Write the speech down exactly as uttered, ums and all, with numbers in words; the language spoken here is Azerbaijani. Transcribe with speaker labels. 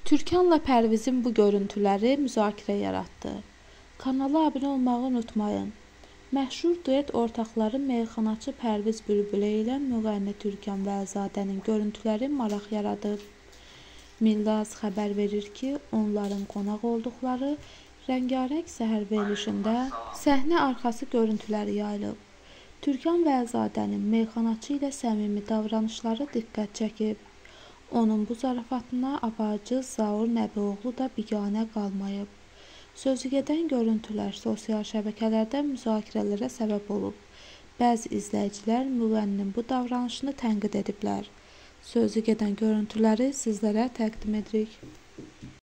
Speaker 1: Türkanla Pərvizin bu görüntüləri müzakirə yaratdı. Kanala abunə olmağı unutmayın. Məşhur duet ortaqları meyxanaçı Pərviz Bülbülə ilə müğənni Türkan Vəlzadənin görüntüləri maraq yaradıb. Millaz xəbər verir ki, onların qonaq olduqları rəngarəng səhər verilişində səhnə arxası görüntüləri yayılıb. Türkan Vəlzadənin meyxanaçı ilə səmimi davranışları diqqət çəkib. Onun bu zarafatına apayıcı Zaur Nəbioğlu da biganə qalmayıb. Sözügedən görüntülər sosial şəbəkələrdə müzakirələrə səbəb olub. Bəzi izləyicilər müğənninin bu davranışını tənqid ediblər. Sözügedən görüntüləri sizlərə təqdim edirik.